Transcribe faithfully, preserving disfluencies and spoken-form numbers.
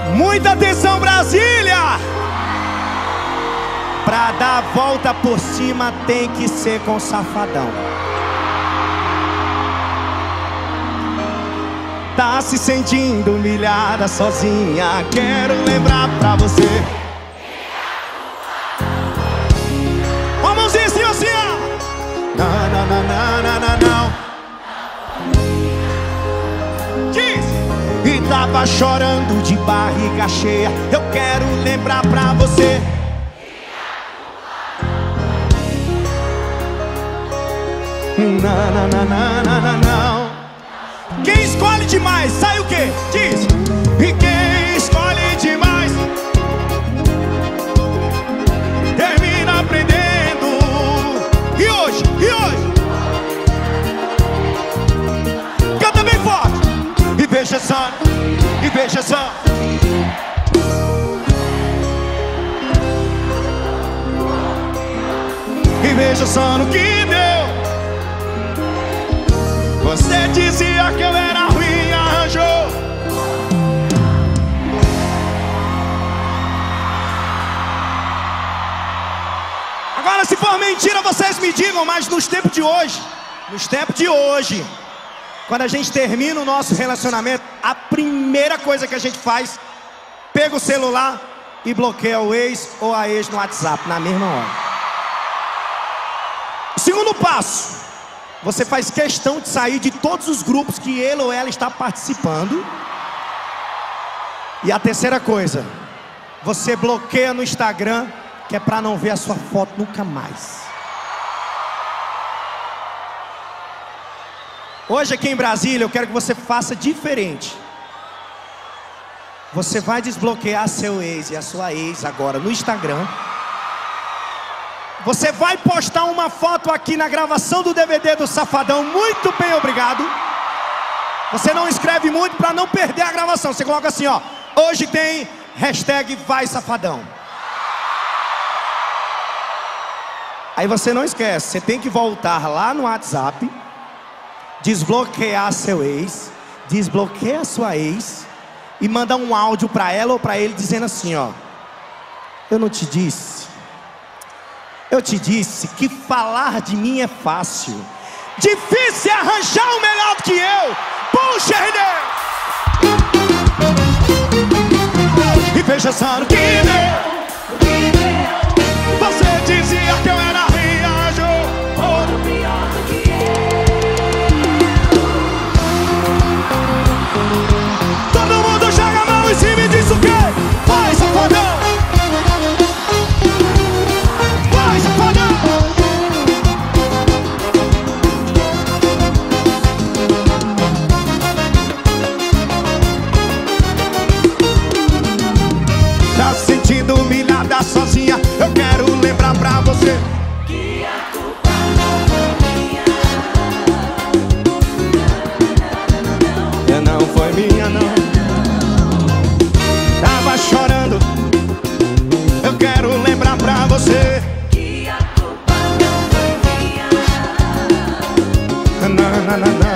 Muita atenção, Brasília! Pra dar a volta por cima tem que ser com Safadão. Tá se sentindo humilhada sozinha, quero lembrar pra você. Uma mãozinha assim, assim, ó. Não, não, não, não, não, não, não. Diz! E tava chorando de barriga cheia, eu quero lembrar pra você. Não, não, não, não, não, não, não. Quem escolhe demais, sai o quê? Diz! E quem escolhe demais termina aprendendo. E hoje? E hoje? Canta bem forte! E veja só, e veja só. E veja só no que deu. Você dizia que eu era ruim, arranjou. Agora, se for mentira, vocês me digam. Mas nos tempos de hoje, nos tempos de hoje, quando a gente termina o nosso relacionamento, a primeira coisa que a gente faz, pega o celular e bloqueia o ex ou a ex no WhatsApp na mesma hora. O segundo passo, você faz questão de sair de todos os grupos que ele ou ela está participando. E a terceira coisa, você bloqueia no Instagram, que é para não ver a sua foto nunca mais. Hoje aqui em Brasília eu quero que você faça diferente. Você vai desbloquear seu ex e a sua ex agora no Instagram. Você vai postar uma foto aqui na gravação do D V D do Safadão. Muito bem, obrigado. Você não escreve muito para não perder a gravação. Você coloca assim, ó: hoje tem hashtag Vai Safadão. Aí você não esquece, você tem que voltar lá no WhatsApp, desbloquear seu ex, desbloqueia sua ex e manda um áudio para ela ou para ele dizendo assim, ó: eu não te disse. Eu te disse que falar de mim é fácil. Difícil é arranjar um melhor do que eu. Puxa, René! E veja só no que deu. Você dizia que eu era ruim, arranjou outro pior do que eu. Todo mundo joga a mão em cima e diz o quê? Vai, Safadão! Tá se sentindo humilhada sozinha, eu quero lembrar pra você que a culpa não foi minha. Não foi minha, não. Tava chorando, eu quero lembrar pra você que a culpa não foi minha. Não, não, não, não.